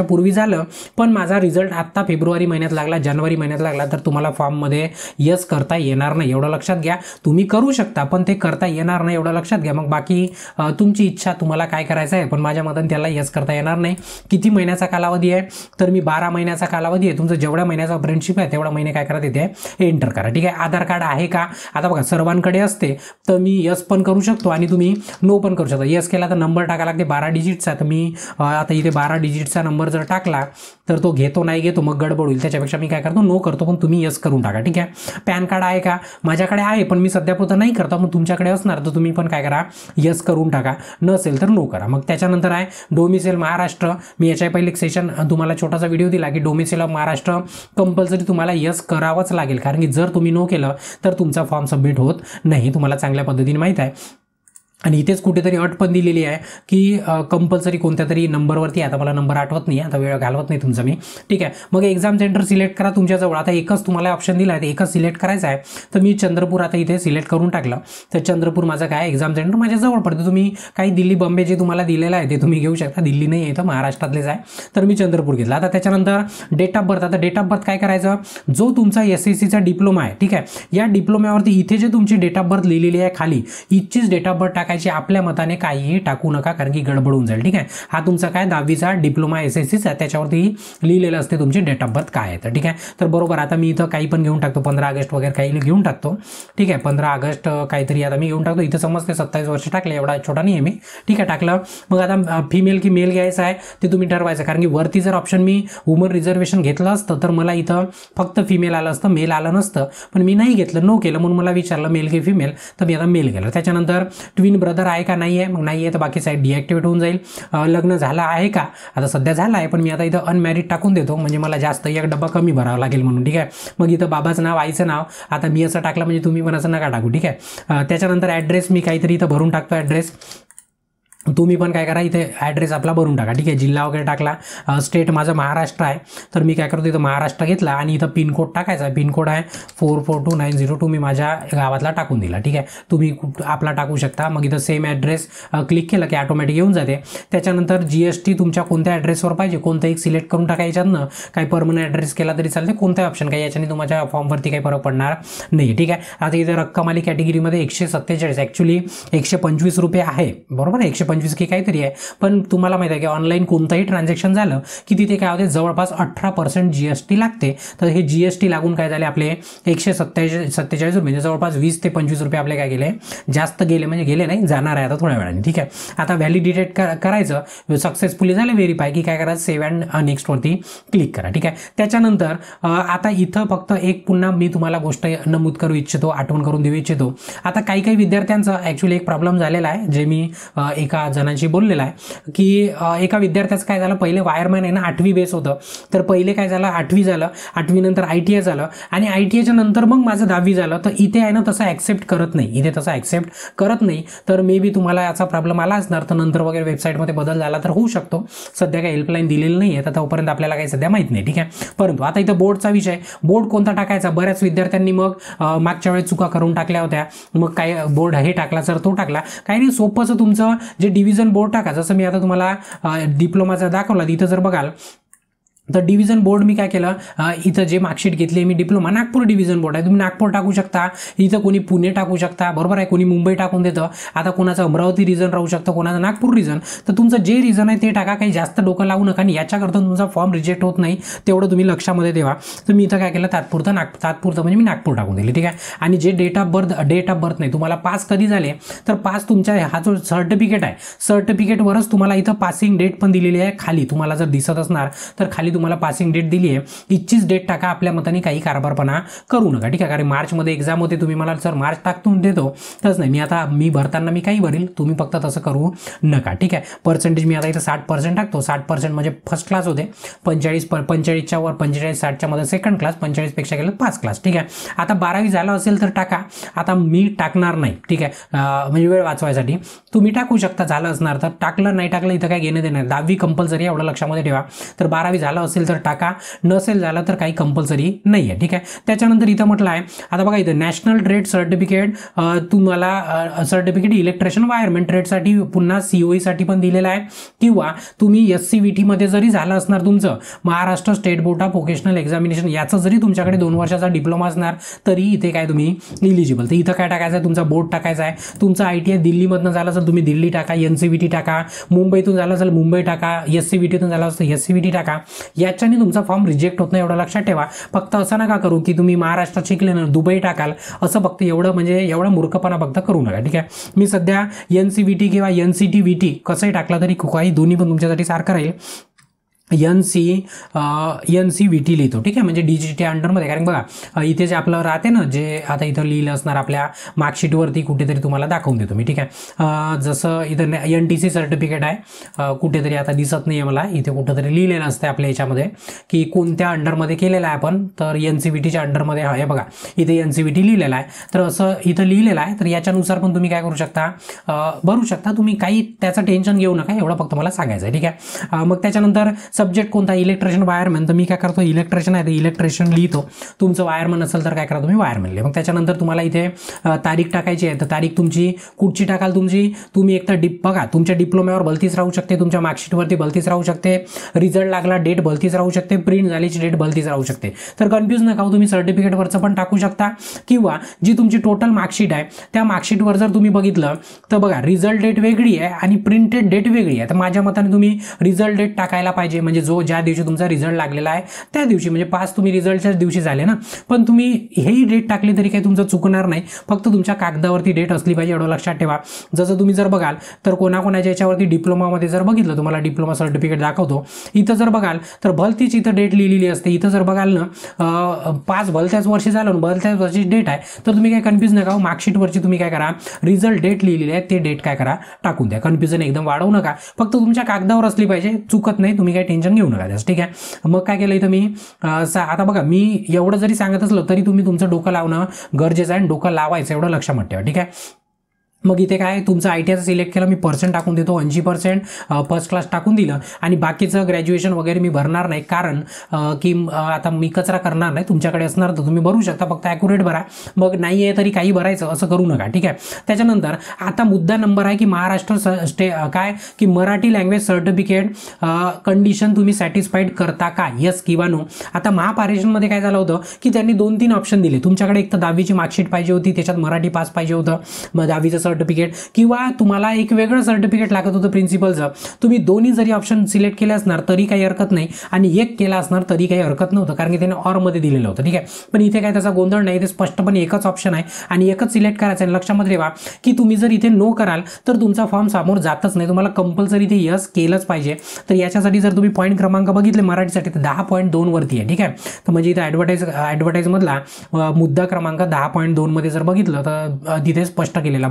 झालं, पण माझा रिझल्ट आत्ता फेब्रुवारी महिन्यात लागला, जानेवारी महिन्यात लागला, तर तुम्हाला फॉर्ममध्ये यस करता येणार नाही, एवढं लक्षात घ्या. तुम्ही करू शकता पण ते करता येणार नाही, एवढं लक्षात घ्या. मग बाकी तुमची इच्छा, तुम्हाला काय करायचं आहे, पण माझ्या मताने त्याला यस करता येणार नाही. किती महिन्याचा कालावधी आहे, तर मी 12 महिन्याचा कालावधी आहे. तुमचं जेवढ्या महिन्याचा अप्रेंटिसशिप आहे तेवढा महिने काय करा, तिथे एंटर करा. ठीक आहे. आधार कार्ड आहे का, आता बघा सर्वांकडे असते, तर मी यस पण करू शकतो आणि तुम्ही नो पण करू शकता. यस केला तर नंबर टाका लागते 12 डिजिटचा, तर मी आता इथे 12 डिजिटचा नंबर जर टाकला तर तो घेतो नाही घेतो मग गडबड होईल, त्याच्यापेक्षा मी काय करतो नो करतो, पण तुम्ही यस करून टाका. ठीक आहे. पॅन कार्ड आहे का, माझ्याकडे आहे पण मी सध्यापुरतं नाही करतो, मग तुमच्याकडे असणार तर तुम्ही पण काय करा, यस करून टाका. नसेल तर नो करा. मग त्याच्यानंतर आहे डोमिसाईल महाराष्ट्र. मी याच्या पहिले एक सेशन तुम्हाला छोटासा व्हिडिओ दिला की डोमिसाईल ऑफ महाराष्ट्र कंपल्सरी तुम्हाला यस करावंच लागेल, कारण की जर तुम्ही नो केलं तर तुमचा फॉर्म सबमिट होत नाही, तुम्हाला चांगल्या पद्धतीने माहीत आहे. आणि इथेच कुठेतरी अट पण दिलेली आहे की कंपल्सरी कोणत्या तरी नंबरवरती, आता मला नंबर आठवत नाही, आता वेळ घालवत नाही तुमचा मी. ठीक आहे. मग एक्झाम सेंटर सिलेक्ट करा तुमच्याजवळ. आता एकच तुम्हाला ऑप्शन दिला आहे, एकच सिलेक्ट करायचं आहे, तर मी चंद्रपूर आता इथे सिलेक्ट करून टाकलं. तर चंद्रपूर माझं काय एक्झाम सेंटर माझ्या जवळ पडतं. तुम्ही काही दिल्ली बॉम्बे जे तुम्हाला दिलेलं आहे ते तुम्ही घेऊ शकता, दिल्ली नाही आहे तर महाराष्ट्रातलेच आहे, तर मी चंद्रपूर घेतला. आता त्याच्यानंतर डेट ऑफ बर्थ. आता डेट ऑफ बर्थ काय करायचं, जो तुमचा SSCचा डिप्लोमा आहे, ठीक आहे, या डिप्लोम्यावरती इथे जे तुमची डेट ऑफ बर्थ लिहिलेली आहे खाली, इथचीच डेट ऑफ बर्थ टाकायची. आपल्या मताने काहीही टाकू नका, कारण की गडबड होऊन जाईल. ठीक आहे. हा तुमचा काय 10वीचा डिप्लोमा SSCचा, त्याच्यावरती लिहिलेलं असते तुमची डेट ऑफ बर्थ काय आहे. तर ठीक आहे. तर बरोबर आता मी इथं काही पण घेऊन टाकतो, 15 ऑगस्ट वगैरे काही घेऊन टाकतो. ठीक आहे. 15 ऑगस्ट काहीतरी आता मी घेऊन टाकतो. इथं समजते 27 वर्ष टाकले, एवढा छोटा नाही आहे मी. ठीक आहे. टाकलं. मग आता फिमेल की मेल घ्यायचं आहे ते तुम्ही ठरवायचं, कारण की वरती जर ऑप्शन मी वुमन रिझर्वेशन घेतलं असतं तर मला इथं फक्त फिमेल आलं असतं, मेल आलं नसतं, पण मी नाही घेतलं, नो केलं, म्हणून मला विचारलं मेल की फिमेल, तर मी आता मेल केलं. त्याच्यानंतर ट्विन ब्रदर आहे का, नाही आहे, मग नाही आहे तर बाकी साईड डिॲक्टिवेट होऊन जाईल. लग्न झालं आहे का, आता सध्या झालं आहे, पण मी आता इथं अनमॅरिड टाकून देतो, म्हणजे मला जास्त एक डब्बा कमी भरावा लागेल म्हणून. ठीक आहे. मग इथं बाबाचं नाव, आईचं नाव, आता मी असं टाकलं म्हणजे तुम्ही पण असं नका टाकू. ठीक आहे. त्याच्यानंतर ॲड्रेस मी काहीतरी इथं भरून टाकतो ॲड्रेस, तुम्ही पण काय करा, इथे ॲड्रेस आपला भरून टाका. ठीक आहे. जिल्हा वगैरे टाकला. स्टेट माझं महाराष्ट्र आहे, तर मी काय करतो इथं महाराष्ट्र घेतला आणि इथं पिनकोड टाकायचा. पिनकोड आहे 442902, मी माझ्या गावातला टाकून दिला. ठीक आहे. तुम्ही आपला टाकू शकता. मग इथं सेम ॲड्रेस क्लिक केलं की ऑटोमॅटिक येऊन जाते. त्याच्यानंतर GST तुमच्या कोणत्या ॲड्रेसवर पाहिजे, कोणतं एक सिलेक्ट करून टाका. याच्यातनं काही परमनंट ॲड्रेस केला तरी चालते, कोणता ऑप्शन काही याच्याने तुमच्या फॉर्मवरती काही फरक पडणार नाही. ठीक आहे. आता इथे रक्कम आली कॅटेगरीमध्ये 147, ॲक्च्युली 125 रुपये आहे, बरोबर, 125 की काहीतरी आहे, पण तुम्हाला माहिती आहे की ऑनलाईन कोणतंही ट्रान्झॅक्शन झालं की तिथे काय होते, जवळपास 18% GST लागते. तर हे GST लागून काय झाले, आपले 147 रुपये, म्हणजे जवळपास 20 ते 25 रुपये आपले काय गेले, जास्त गेले, म्हणजे गेले नाही, जाणार आहे आता थोड्या वेळाने. ठीक आहे. आता व्हॅलिडेटेड करायचं, सक्सेसफुली झालं व्हेरीफाय की काय करायचं, सेव्ह अँड नेक्स्टवरती क्लिक करा. ठीक आहे. त्याच्यानंतर आता इथं फक्त एक पुन्हा मी तुम्हाला गोष्ट नमूद करू इच्छितो, आठवण करून देऊ इच्छितो. आता काही विद्यार्थ्यांचा ॲक्च्युली एक प्रॉब्लेम झालेला आहे, जे मी एका जणांशी बोललेला आहे की एका विद्यार्थ्याचं काय झालं, पहिले वायरमॅन आहे ना 8वी बेस होतं, तर पहिले काय झालं 8वी झालं, 8वी नंतर ITI झालं आणि ITIच्या नंतर मग माझं 10वी झालं. तर इथे आहे ना तसं ॲक्सेप्ट करत नाही, इथे तसं ॲक्सेप्ट करत नाही. तर मे बी तुम्हाला याचा प्रॉब्लेम आला असणार, तर नंतर वगैरे वेबसाईटमध्ये बदल झाला तर होऊ शकतो. सध्या काही हेल्पलाईन दिलेली नाही आहे, तर तोपर्यंत आपल्याला काही सध्या माहीत नाही. ठीक आहे. परंतु आता इथं बोर्डचा विषय, बोर्ड कोणता टाकायचा, बऱ्याच विद्यार्थ्यांनी मग मागच्या वेळेस चुका करून टाकल्या होत्या, मग काय बोर्ड हे टाकला सर तो टाकला, काही नाही, सोपंच तुमचं जे डिव्हिजन बोर्ड टाका. जसं मी आता तुम्हाला डिप्लोमाचा दाखवला, इथं जर बघाल तर डिव्हिजन बोर्ड मी काय केलं, इथं जे मार्कशीट घेतली मी डिप्लोमा, नागपूर डिव्हिजन बोर्ड आहे, तुम्ही नागपूर टाकू शकता, इथं कोणी पुणे टाकू शकता, बरोबर आहे, कोणी मुंबई टाकून देतं. आता कोणाचं अमरावती रिजन राहू शकतं, कोणाचं नागपूर रिजन, तर तुमचं जे रिजन आहे ते टाका, काही जास्त डोकं लावू नका आणि याच्याकरता तुमचा फॉर्म रिजेक्ट होत नाही, तेवढं तुम्ही लक्षामध्ये ठेवा. तर मी इथं काय केलं, तात्पुरतं म्हणजे मी नागपूर टाकून दिली. ठीक आहे. आणि जे डेट ऑफ बर्थ नाही, तुम्हाला पास कधी झाले, तर पास तुमच्या हा जो सर्टिफिकेट आहे, सर्टिफिकेटवरच तुम्हाला इथं पासिंग डेट पण दिलेली आहे खाली, तुम्हाला जर दिसत असणार तर खाली तुम्हाला पासिंग डेट दिली आहे, इच्छीच डेट टाका. आपल्या मताने काही कारभारपणा करू नका. ठीक आहे. कारण मार्चमध्ये एक्झाम होते, तुम्ही मला सर मार्च टाकून देतो, तसं नाही, मी भरताना मी काही भरेल, तुम्ही फक्त तसं करू नका. ठीक आहे. पर्सेंटेज मी आता इथं 60% टाकतो, 60% म्हणजे फर्स्ट क्लास होते, 45च्या वर 45-60च्या मध्ये सेकंड क्लास, 45पेक्षा गेलं 5 क्लास. ठीक आहे. आता 12वी झालं असेल तर टाका, आता मी टाकणार नाही. ठीक आहे. म्हणजे वेळ वाचवायसाठी तुम्ही टाकू शकता, झालं असणार तर, टाकलं नाही टाकलं इथं काय घेणं देणार. 10वी कंपल्सरी, एवढं लक्षामध्ये ठेवा. तर 12वी झालं असेल तर टाका, नसेल झालं तर काही कंपल्सरी नाही आहे. ठीक आहे. त्याच्यानंतर इथं म्हटलं आहे, आता बघा इथं नॅशनल ट्रेड सर्टिफिकेट, तुम्हाला सर्टिफिकेट इलेक्ट्रिशियन वायरमॅन ट्रेडसाठी पुन्हा COE साठी पण दिलेलं आहे, किंवा तुम्ही SCVT मध्ये जरी झालं असणार तुमचं Maharashtra state board of vocational examination, याचं जरी तुमच्याकडे 2 वर्षाचा डिप्लोमा असणार तरी इथे काय तुम्ही इलिजिबल. तर इथं काय टाकायचं आहे, तुमचा बोर्ड टाकायचा आहे. तुमचं ITI दिल्लीमधनं झालं असेल तुम्ही दिल्ली टाका, NCVT टाका. मुंबईतून झालं असेल मुंबई टाका, SCVTतून झालं असेल SCVT टाका. याच्याने तुमचा फॉर्म रिजेक्ट होत नाही, एवढं लक्षात ठेवा. फक्त असं नका करू की तुम्ही महाराष्ट्रात शिकले ना दुबई टाकाल, असं फक्त एवढं म्हणजे एवढा मूर्खपणा फक्त करू नका. ठीक आहे. मी सध्या NCVT किंवा NCTVT कसंही टाकलं तरी काही दोन्ही पण तुमच्यासाठी सारखं राहील. NCVT लिहितो. ठीक आहे, म्हणजे DGT अंडरमध्ये. कारण बघा इथे जे आपलं राहते ना, जे आता इथं लिहिलं असणार आपल्या मार्कशीटवरती कुठेतरी तुम्हाला दाखवून देतो मी. ठीक आहे. जसं इथं NTC सर्टिफिकेट आहे, कुठेतरी आता दिसत नाही आहे मला, इथे कुठेतरी लिहिलेलं असतं आपल्या याच्यामध्ये की कोणत्या अंडरमध्ये केलेलं आहे आपण. तर NCVTच्या अंडरमध्ये आहे बघा, इथे NCVT लिहिलेलं आहे. तर असं इथं लिहिलेलं आहे. तर याच्यानुसार पण तुम्ही काय करू शकता, भरू शकता तुम्ही. काही त्याचं टेन्शन घेऊ नका, एवढं फक्त मला सांगायचं आहे. ठीक आहे. मग त्याच्यानंतर सब्जेक्ट कोणता, इलेक्ट्रिशियन वायरमॅन. तर मी काय करतो, इलेक्ट्रिशियन आहे तर इलेक्ट्रिशियन लिहितो. तुमचं वायरमॅन असेल तर काय करा तुम्ही वायरमॅन लिहा. मग त्याच्यानंतर तुम्हाला इथे तारीख टाकायची आहे. तर तारीख तुमची कुठची टाकाल तुम्ही एक तर बघा तुमच्या डिप्लोम्यावर भलतीच राहू शकते, तुमच्या मार्कशीटवरती भलतीच राहू शकते, रिझल्ट लागला डेट भलतीच राहू शकते, प्रिंट झालीची डेट भलतीच राहू शकते. तर कन्फ्यूज नका हो, तुम्ही सर्टिफिकेटवरचं पण टाकू शकता, किंवा जी तुमची टोटल मार्कशीट आहे त्या मार्कशीटवर जर तुम्ही बघितलं तर बघा रिझल्ट डेट वेगळी आहे आणि प्रिंटेड डेट वेगळी आहे. तर माझ्या मताने तुम्ही रिझल्ट डेट टाकायला पाहिजे, म्हणजे जो ज्या दिवशी तुमचा रिझल्ट लागलेला आहे त्या दिवशी, म्हणजे 5 तुम्ही रिझल्टच्याच दिवशी झाले ना. पण तुम्ही हेही डेट टाकली तरी काही तुमचं चुकणार नाही, फक्त तुमच्या कागदावरती डेट असली पाहिजे, एवढं लक्षात ठेवा. जसं तुम्ही जर बघाल तर कोणाकोणाच्या याच्यावरती डिप्लोमामध्ये जर बघितलं, तुम्हाला डिप्लोमा सर्टिफिकेट दाखवतो, इथं जर बघाल तर भलतीच इथं डेट लिहिलेली असते. इथं जर बघाल ना 5 भलत्याच वर्षी झालं ना, भलत्याच वर्षी डेट आहे. तर तुम्ही काय कन्फ्यूज नका हो, मार्कशीटवरची तुम्ही काय करा, रिझल्ट डेट लिहिलेली आहे ते डेट काय करा टाकून द्या. कन्फ्युजन एकदम वाढवू नका, फक्त तुमच्या कागदावर असली पाहिजे, चुकत नाही, तुम्ही काही टेन्शन घेऊ नका. ठीक आहे. मग काय केलं इथं मी, आता बघा मी एवढं जरी सांगत असलो तरी तुम्ही तुमचं डोकं लावणं गरजेचं आहे, आणि डोकं लावायचं एवढं लक्षात ठेवा. ठीक आहे. मग इथे काय तुमचं ITIचं सिलेक्ट केलं मी, पर्सेंट टाकून देतो 80%, फर्स्ट क्लास टाकून दिलं, आणि बाकीचं ग्रॅज्युएशन वगैरे मी भरणार नाही, कारण की आता मी कचरा करणार नाही. तुमच्याकडे असणार तर तुम्ही भरू शकता, फक्त ॲक्युरेट भरा. मग नाही आहे तरी काही भरायचं असं करू नका. ठीक आहे. त्याच्यानंतर आता मुद्दा नंबर आहे की महाराष्ट्र काय की मराठी लँग्वेज सर्टिफिकेट कंडिशन तुम्ही सॅटिस्फाईड करता का, येस किंवा नो. आता महापारेषणमध्ये काय झालं होतं की त्यांनी 2-3 ऑप्शन दिले. तुमच्याकडे एक तर 10वीची मार्कशीट पाहिजे होती, त्याच्यात मराठी पास पाहिजे होतं, मग 10वीचं सर्टिफिकेट, किंवा तुम्हाला एक वेगळं सर्टिफिकेट लागत होतं प्रिन्सिपलचं. तुम्ही दोन्ही जरी ऑप्शन सिलेक्ट केले असणार तरी काही हरकत नाही, आणि एक केला असणार तरी काही हरकत नव्हतं, कारण की त्याने ऑरमध्ये दिलेलं होतं. ठीक आहे. पण इथे काय त्याचा गोंधळ नाही, ते स्पष्टपणे एकच ऑप्शन आहे आणि एकच सिलेक्ट करायचं आहे. लक्षामध्ये ठेवा की तुम्ही जर इथे नो कराल तर तुमचा फॉर्म समोर जातच नाही, तुम्हाला कंपल्सरी इथे यस केलंच पाहिजे. तर याच्यासाठी जर तुम्ही पॉईंट क्रमांक बघितले मराठीसाठी तर 10.2 वरती आहे. ठीक आहे. तर म्हणजे इथे ॲडव्हर्टाईजमधला मुद्दा क्रमांक 10.2 मध्ये जर बघितलं तर तिथे स्पष्ट केलेला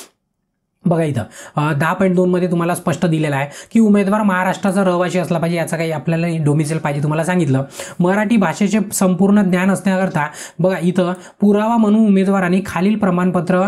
बघा इथं 10.2 मध्ये तुम्हाला स्पष्ट दिलेलं आहे की उमेदवार महाराष्ट्राचा रहिवासी असला पाहिजे, याचा काही आपल्याला डोमिसाईल पाहिजे तुम्हाला सांगितलं. मराठी भाषेचे संपूर्ण ज्ञान असण्याकरता बघा इथं पुरावा म्हणून उमेदवारांनी खालील प्रमाणपत्र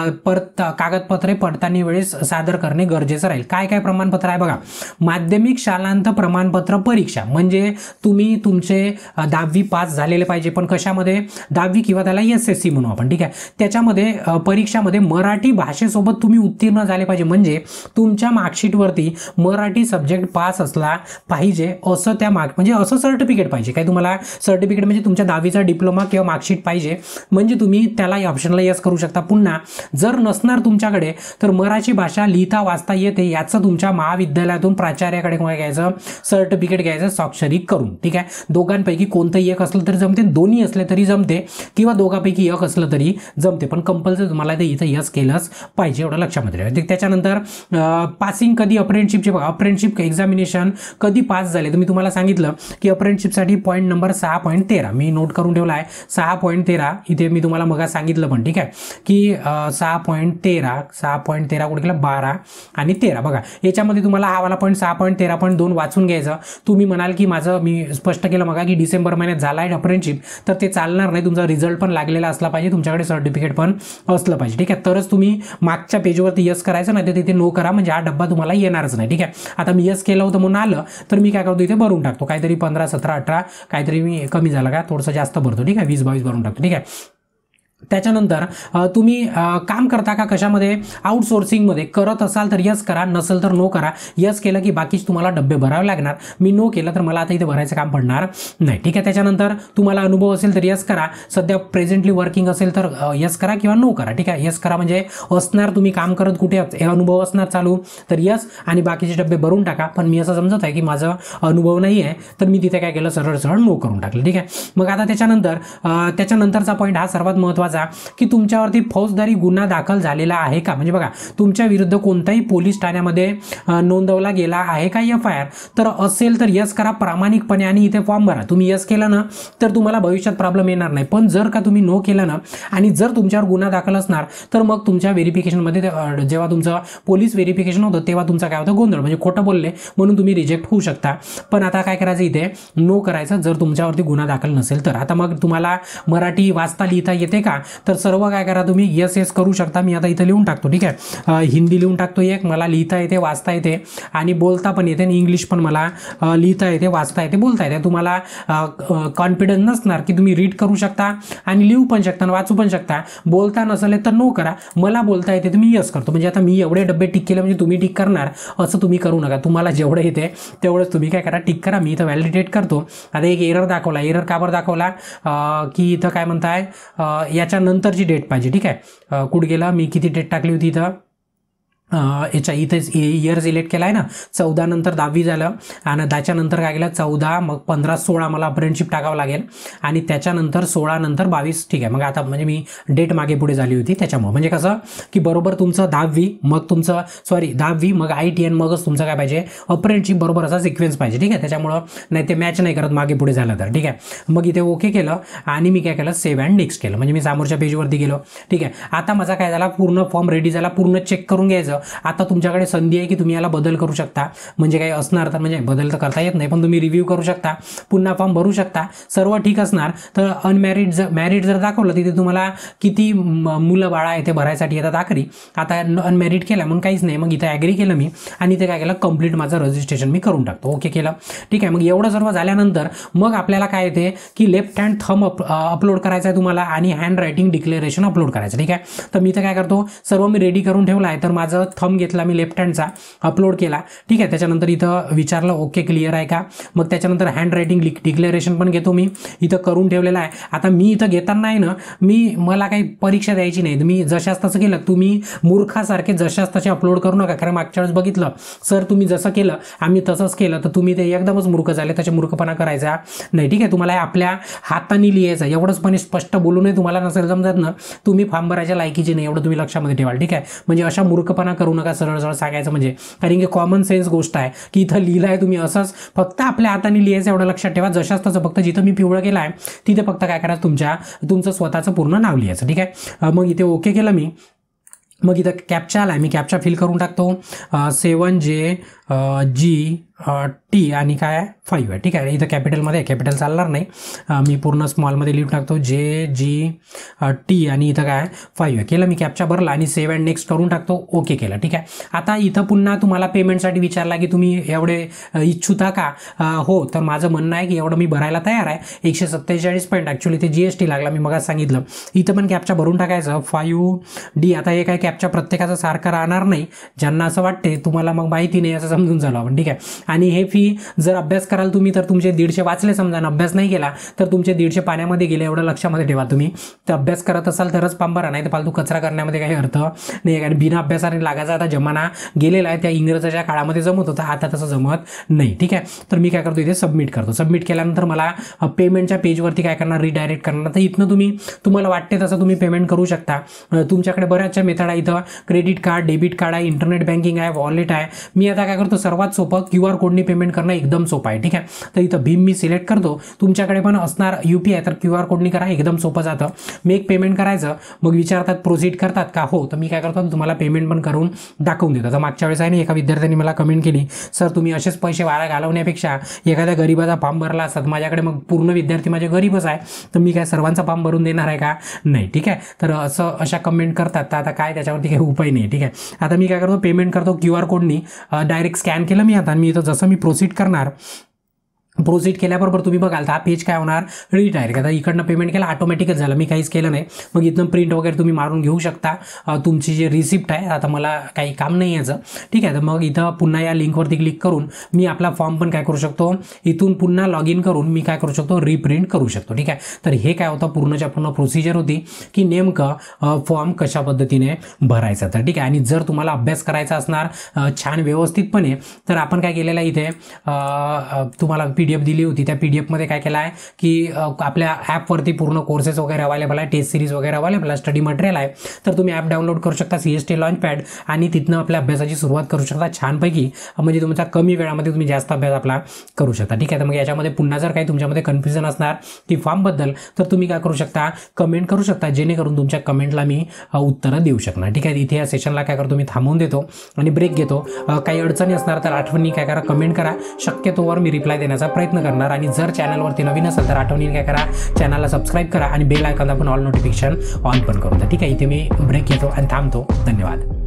कागदपत्रे पडताळणी वेळेस सादर करणे गरजेचं राहील. काय काय प्रमाणपत्र आहे बघा, माध्यमिक शालांत प्रमाणपत्र परीक्षा, म्हणजे तुम्ही तुमचे 10वी पास झालेले पाहिजे, पण कशामध्ये 10वी किंवा त्याला SSC म्हणू आपण. ठीक आहे. त्याच्यामध्ये परीक्षामध्ये मराठी भाषेसोबत तुम्ही उत्तीर्ण झाले पाहिजे, म्हणजे तुमच्या मार्कशीटवरती मराठी सब्जेक्ट पास असला पाहिजे असं त्या म्हणजे असं सर्टिफिकेट पाहिजे. काय तुम्हाला सर्टिफिकेट म्हणजे तुमच्या 10वीचा डिप्लोमा किंवा मार्कशीट पाहिजे, म्हणजे तुम्ही त्याला या ऑप्शनला यस करू शकता. पुन्हा जर नसणार तुमच्याकडे तर मराठी भाषा लिहिता वाचता येते याचं तुमच्या महाविद्यालयातून प्राचार्याकडे घ्यायचं सर्टिफिकेट घ्यायचं स्वाक्षरी करून. ठीक आहे. दोघांपैकी कोणतंही एक असलं तरी जमते, दोन्ही असले तरी जमते, किंवा दोघांपैकी एक असलं तरी जमते, पण कंपल्सरी तुम्हाला ते इथं यस केलंच पाहिजे, एवढं लक्षात. त्याच्यानंतर पासिंग कधी अप्रेंटिसशिपचे बघा, अप्रेंटिसशिप एक्झामिनेशन कधी पास झाले तर मी तुम्हाला सांगितलं की अप्रेंटिसशिपसाठी पॉईंट नंबर 6.13 मी नोट करून ठेवला आहे. 6.13 इथे मी तुम्हाला मग सांगितलं पण. ठीक आहे की 6.13 कुठे गेला 12 आणि 13 बघा, याच्यामध्ये तुम्हाला हा वाला पॉईंट 6.13.2 वाचून घ्यायचं. तुम्ही म्हणाल की माझं मी स्पष्ट केलं मग की डिसेंबर महिन्यात झाला आहे अप्रेंटिसशिप, तर ते चालणार नाही. तुमचा रिझल्ट पण लागलेला असला पाहिजे, तुमच्याकडे सर्टिफिकेट पण असलं पाहिजे. ठीक आहे. तरच तुम्ही मागच्या पेजवरती तर यस करायचं, नाही तर तिथे नो करा, म्हणजे हा डब्बा तुम्हाला येणारच नाही. ठीक आहे. आता मी यस केलं होतं म्हणून आलं, तर मी काय करतो इथे भरून टाकतो, काहीतरी 15, 17, 18 काहीतरी मी कमी झालं का थोडंसं जास्त भरतो. ठीक आहे. 20, 22 भरून टाकतो. ठीक आहे. त्याच्यानंतर तुम्ही काम करता का कशामध्ये, आउटसोर्सिंगमध्ये करत असाल तर यस करा, नसेल तर नो करा. यस केलं की बाकीच तुम्हाला डब्बे भरावे लागणार. मी नो केलं तर मला आता इथे भरायचं काम पडणार नाही. ठीक आहे. त्याच्यानंतर तुम्हाला अनुभव असेल तर यस करा, सध्या प्रेझेंटली वर्किंग असेल तर यस करा किंवा नो करा. ठीक आहे. यस करा म्हणजे असणार तुम्ही काम करत कुठे अनुभव असणार चालू तर यस, आणि बाकीचे डब्बे भरून टाका. पण मी असं समजत आहे की माझा अनुभव नाही आहे, तर मी तिथे काय केलं, सरळ सरळ नो करून टाकलं. ठीक आहे. मग आता त्याच्यानंतरचा पॉईंट हा सर्वात महत्त्वाचा की तुमच्यावरती फौजदारी गुन्हा दाखल झालेला आहे का. म्हणजे बघा, तुमच्या विरुद्ध कोणत्याही पोलीस ठाण्यामध्ये नोंदवला गेला आहे का FIR, तर असेल तर यस करा प्रामाणिकपणे आणि इथे फॉर्म भरा. तुम्ही यस केलं ना तर तुम्हाला भविष्यात प्रॉब्लेम येणार नाही. पण जर का तुम्ही नो केलं ना आणि जर तुमच्यावर गुन्हा दाखल असणार तर मग तुमच्या व्हेरिफिकेशनमध्ये जेव्हा तुमचं पोलीस व्हेरिफिकेशन होतं तेव्हा तुमचा काय होतं, गोंधळ, म्हणजे खोटं बोलले म्हणून तुम्ही रिजेक्ट होऊ शकता. पण आता काय करायचं, इथे नो करायचं जर तुमच्यावरती गुन्हा दाखल नसेल तर. आता मग तुम्हाला मराठी वाचता लिहिता येते का, तर सर्व काय करा, तुम्ही यस यस करू शकता. मी आता इथं लिहून टाकतो. ठीक आहे. हिंदी लिहून टाकतो एक, मला लिहिता येते, वाचता येते आणि बोलता पण येते, आणि इंग्लिश पण मला लिहिता येते, वाचता येते, बोलता येते. तुम्हाला कॉन्फिडन्स नसणार की तुम्ही रीड करू शकता आणि लिहू पण शकता आणि वाचू पण शकता. बोलता नसेल तर नो करा. मला बोलता येते तर मी यस करतो. म्हणजे आता मी एवढे डब्बे टिक केले म्हणजे तुम्ही टिक करणार असं तुम्ही करू नका. तुम्हाला जेवढं येते तेवढंच तुम्ही काय करा, टिक करा. मी इथं व्हॅलिडेट करतो. आता एक एरर दाखवला. एरर का बरं दाखवला की इथं काय म्हणताय, याच्यानंतरची डेट पाहिजे. ठीक आहे. कुठं गेला, मी किती डेट टाकली होती इथं, याच्या इथेच इयर सिलेक्ट केला आहे ना, 14 नंतर 10वी झालं आणि त्याच्यानंतर काय केलं, 14 मग 15 16 मला अप्रेंटिसशिप टाकावं लागेल आणि त्याच्यानंतर 16 नंतर 22. ठीक आहे. मग आता म्हणजे मी डेट मागे पुढे झाली होती त्याच्यामुळे, म्हणजे कसं की बरोबर तुमचं 10वी मग तुमचं 10वी मग ITN मगच तुमचं काय पाहिजे, अप्रेंटिसशिप बरोबर असा सिक्वेन्स पाहिजे. ठीक आहे. त्याच्यामुळं नाही ते मॅच नाही करत मागे पुढे झालं तर. ठीक आहे. मग इथे ओके केलं आणि मी काय केलं, सेव्ह अँड नेक्स्ट केलं. म्हणजे मी समोरच्या पेजवरती गेलो. ठीक आहे. आता माझा काय झाला, पूर्ण फॉर्म रेडी झाला, पूर्ण चेक करून घ्यायचं. आता तुमच्याकडे संधी आहे की तुम्ही याला बदल करू शकता. म्हणजे काही असणार तर, म्हणजे बदल तर करता येत नाही पण तुम्ही रिव्ह्यू करू शकता, पुन्हा फॉर्म भरू शकता. सर्व ठीक असणार तर मॅरिड जर दाखवलं तिथे तुम्हाला किती मुलं बाळा आहे ते भरायसाठी येतात आखरी. आता अनमॅरिड केलं म्हणून काहीच नाही. मग इथे ॲग्री केलं मी आणि इथे काय केलं, कंप्लीट माझं रजिस्ट्रेशन मी करून टाकतो. ओके केलं. ठीक आहे. मग एवढं सर्व झाल्यानंतर मग आपल्याला काय येते की लेफ्ट हँड थंब अपलोड करायचा आहे तुम्हाला आणि हँड रायटिंग डिक्लेरेशन अपलोड करायचं. ठीक आहे. तर मी इथं काय करतो, सर्व मी रेडी करून ठेवलं आहे. तर माझं थंब घेतला मी लेफ्ट हँडचा, अपलोड केला. ठीक आहे. त्याच्यानंतर इथं विचारलं ओके क्लिअर आहे का, मग त्याच्यानंतर हँड रायटिंग डिक्लेरेशन पण घेतो मी इथं करून ठेवलेलं आहे. आता मी इथं घेताना आहे ना, मला काही परीक्षा द्यायची नाही, मी जशाच तसं केलं. तुम्ही मूर्खासारखे जशाच तसे अपलोड करू नका. कारण मागच्या वेळेस बघितलं सर तुम्ही जसं केलं आम्ही तसंच केलं तर तुम्ही ते एकदमच मूर्ख झाले, त्याचे मूर्खपणा करायचा नाही. ठीक आहे. तुम्हाला आपल्या हाताने लिहायचं, एवढंच पण स्पष्ट बोलू नये. तुम्हाला नसेल समजत ना, तुम्ही फॉर्म भरायच्या लायकीचे नाही, एवढं तुम्ही लक्षामध्ये ठेवाल. ठीक आहे. म्हणजे अशा मूर्खपणा करू नका, सरळ सरळ सांगायचं. म्हणजे कारण की कॉमन सेन्स गोष्ट आहे की इथं लिहिलं आहे तुम्ही असंच फक्त आपल्या हाताने लिहायचं, एवढं लक्षात ठेवा. जशाच तसं फक्त जिथं मी पिवळं केलं आहे तिथे फक्त काय करायचं, तुमचं स्वतःचं पूर्ण नाव लिहायचं. ठीक आहे. मग इथे ओके केलं मी. मग इथं कॅप्चा आला, मी कॅप्चा फिल करून टाकतो. 7JG T आणि काय 5 आहे. ठीक आहे. इथं कॅपिटलमध्ये, कॅपिटल चालणार नाही, मी पूर्ण स्मॉलमध्ये लिहून टाकतो. JGT आणि इथं काय 5 आहे. केलं मी, कॅप्चा भरला आणि सेव्ह अँड नेक्स्ट करून टाकतो. ओके केलं. ठीक आहे. आता इथं पुन्हा तुम्हाला पेमेंटसाठी विचारला की तुम्ही एवढे इच्छुता का. हो, तर माझं म्हणणं आहे की एवढं मी भरायला तयार आहे. 147 पॉईंट ॲक्च्युली ते GST लागला, मी मगाच सांगितलं. इथं पण कॅप्चा भरून टाकायचं 5D. आता हे काय कॅप्चा प्रत्येकाचा सारखा राहणार नाही, ज्यांना असं वाटते तुम्हाला मग माहिती नाही असं समजून झालं आपण. ठीक आहे. आणि हे फी जर अभ्यास कराल तुम्ही तर तुमचे 150 वाचले समजा, अभ्यास नाही केला तर तुमचे 150 पाण्यामध्ये गेले, एवढं लक्षामध्ये ठेवा. तुम्ही तर अभ्यास करत असाल तरच फॉर्म भरा, नाही तर फालतू कचरा करण्यामध्ये काही अर्थ नाही. कारण बिना अभ्यासाने लागायचा आता जमाना गेलेला आहे. त्या इंग्रजाच्या काळामध्ये जमत होतं, आता तसं जमत नाही. ठीक आहे. तर मी काय करतो, इथे सबमिट करतो. सबमिट केल्यानंतर मला पेमेंटच्या पेजवरती काय करणार, रिडायरेक्ट करणार. तर इथनं तुम्हाला वाटते तसं तुम्ही पेमेंट करू शकता. तुमच्याकडे बऱ्याचशा मेथड आहे. इथं क्रेडिट कार्ड, डेबिट कार्ड आहे, इंटरनेट बँकिंग आहे, वॉलेट आहे. मी आता काय करतो, करतो सर्वात सोपं QR कोडनी पेमेंट करणं एकदम सोपं आहे. ठीक आहे, तर इथं भीम मी सिलेक्ट करतो. तुमच्याकडे पण असणार UPI तर QR कोडनी करा, एकदम सोपं जातं. मेक पेमेंट करायचं, मग विचारतात प्रोसीड करतात का, हो. तर मी काय करतो तुम्हाला पेमेंट पण करून दाखवून देतो. तर मागच्या वेळेस आहे ना एका विद्यार्थ्यांनी मला कमेंट केली, सर तुम्ही असेच पैसे वाया घालवण्यापेक्षा एखाद्या गरीबाचा फॉर्म भरला असतात, माझ्याकडे मग पूर्ण विद्यार्थी माझे गरीबच आहे, तर मी काय सर्वांचा फॉर्म भरून देणार आहे का, नाही. ठीक आहे, तर अशा कमेंट करतात, तर आता काय त्याच्यावरती काही उपाय नाही. ठीक आहे, आता मी काय करतो पेमेंट करतो QR कोडनी, डायरेक्ट स्कॅन केलं मी. आता मी इथं जसं मी प्रोसीड करणार, प्रोसीड केल्याबरोबर तुम्ही बघाल तर हा पेज काय होणार, रिडायरेक्ट. आता इकडनं पेमेंट केलं ऑटोमॅटिकच झालं, मी काहीच केलं नाही. मग इथनं प्रिंट वगैरे तुम्ही मारून घेऊ शकता तुमची जी रिसिप्ट आहे. आता मला काही काम नाही याचं. ठीक आहे, तर मग इथं पुन्हा या लिंकवरती क्लिक करून मी आपला फॉर्म पण काय करू शकतो, इथून पुन्हा लॉग इन करून मी काय करू शकतो, रिप्रिंट करू शकतो. ठीक आहे, तर हे काय होतं पूर्णच्या पूर्ण प्रोसिजर होती की नेमकं फॉर्म कशा पद्धतीने भरायचा. तर ठीक आहे, आणि जर तुम्हाला अभ्यास करायचा असणार छान व्यवस्थितपणे, तर आपण काय केलेलं आहे इथे तुम्हाला PDF दिली होती. त्या PDF मध्ये काय केलं आहे की आपल्या ॲपवरती पूर्ण कोर्सेस वगैरे अवेलेबल आहे, टेस्ट सिरीज वगैरे अवेलेबल आहे, स्टडी मटेरियल आहे. तर तुम्ही ॲप डाउनलोड करू शकता CST लॉन्चपॅड, आणि तिथनं आपल्या अभ्यासाची सुरुवात करू शकता छानपैकी. म्हणजे तुमच्या कमी वेळामध्ये तुम्ही जास्त अभ्यास आपला करू शकता. ठीक आहे, तर मग याच्यामध्ये पुन्हा जर काही तुमच्यामध्ये कन्फ्युजन असणार की फॉर्मबद्दल, तर तुम्ही काय करू शकता, कमेंट करू शकता, जेणेकरून तुमच्या कमेंटला मी उत्तरं देऊ शकणार. ठीक आहे, इथे या सेशनला काय करतो मी थांबवून देतो आणि ब्रेक घेतो. काही अडचणी असणार तर आठवणी काय करा, कमेंट करा, शक्यतोवर मी रिप्लाय देण्याचा प्रयत्न करणार. आणि जर चॅनलवरती नवीन असेल तर आठवणीने काय करा, चॅनलला सबस्क्राईब करा आणि बेल आयकॉनला पण ऑल नोटिफिकेशन ऑन पण करून द्या. ठीक आहे, इथे मी ब्रेक घेतो आणि थांबतो. धन्यवाद.